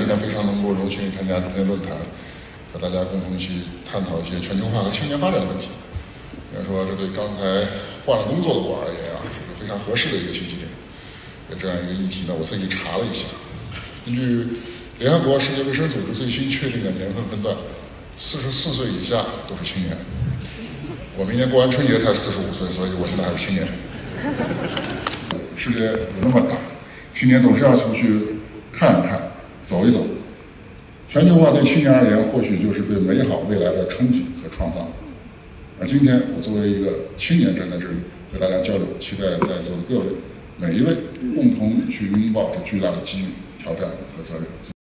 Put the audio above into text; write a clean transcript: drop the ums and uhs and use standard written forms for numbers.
今天非常能够荣幸参加今天论坛，和大家共同一起探讨一些全球化和青年发展的问题。应该说，这对刚才换了工作的我而言啊，是个非常合适的一个信息点。对这样一个议题呢，我特意查了一下，根据联合国世界卫生组织最新确定的年份分段，44岁以下都是青年。我明年过完春节才45岁，所以我现在还是青年。世界有那么大，青年总是要出去看一看、走一走。全球化对青年而言，或许就是对美好未来的憧憬和创造。而今天，我作为一个青年站在这里和大家交流，期待在座的各位每一位共同去拥抱这巨大的机遇、挑战和责任。